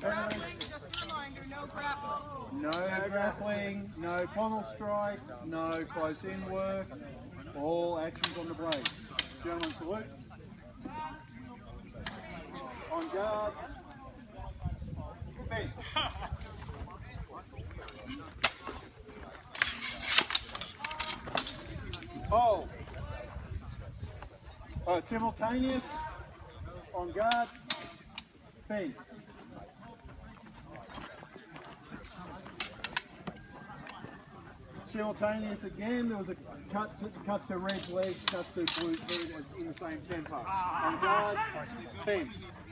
Penalty. Just a reminder, no grappling. No grappling, no pommel strike, no close in work. All actions on the blade. Gentlemen, salute. On guard. Fence. Hold. Simultaneous. On guard. Fence. Simultaneous again, there was a cut to red legs, cut to blue feet in the same tempo. On guard, fence.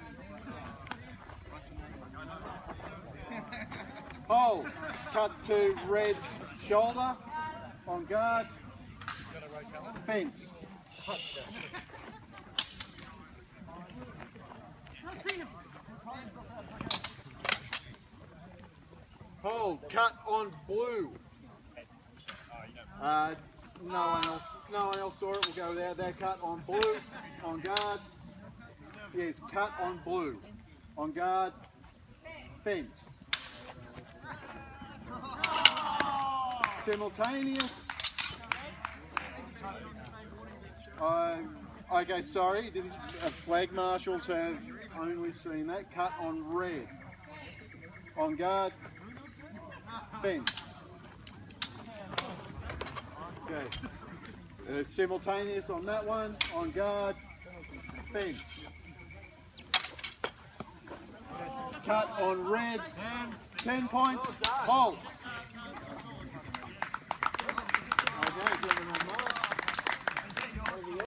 Hold, cut to red's shoulder. On guard, fence. Hold, cut on blue. No one else saw it. We'll go without that. Cut on blue. On guard. Yes, cut on blue. On guard. Fence. Simultaneous. Okay, sorry. Flag marshals have only seen that. Cut on red. On guard. Fence. Okay. Simultaneous on that one. On guard. Fence. Cut on red. 10 points. Hold. Okay, gentlemen.